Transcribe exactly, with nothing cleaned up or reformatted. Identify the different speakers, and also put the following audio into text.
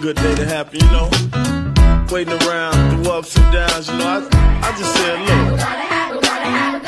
Speaker 1: good day to happen, you know. Waiting around through ups and downs, you know. I, I just said, look.